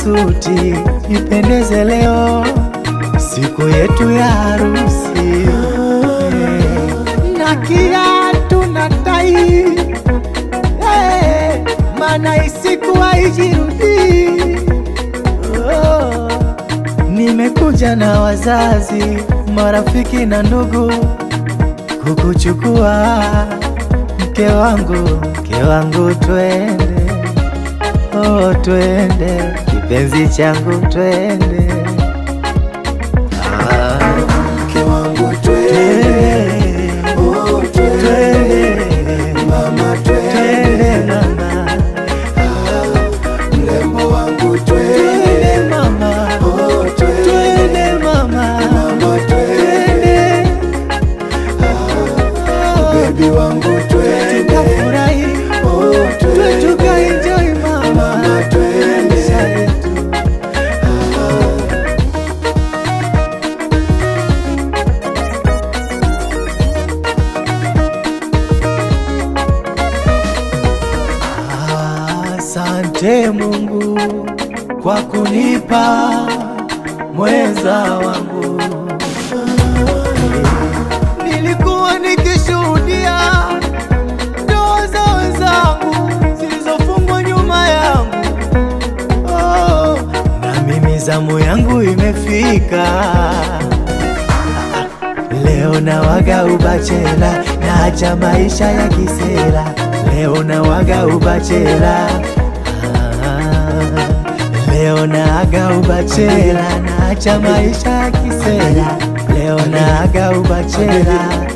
suti ipendeze leo, siku yetu ya harusi. Na kiatu na tai, maana isiku haijirudi. Nimekuja na wazazi, marafiki na ndugu kukuchukua mke wangu twende, oh twende, kipenzi changu twende, mke wangu twende, oh twende, mama twende, mama, mrembo wangu twende, mama, oh twende mama, mama twende, baby wangu twende, tukafurahi, oh twende, tukaenjoy mama, twende. Asante Mungu kwa kunipa mwenza wangu. Nilikuwa nikishuhudia ndoa za wenzangu zilizofungwa nyuma yangu, oh, na mimi zamu yangu imefika. Leo nawaga ubachela, naacha maisha ya kisela. Leo nawaga ubachela, leo naaga ubachela, naacha maisha ya kisela. Leo naaga ubachela.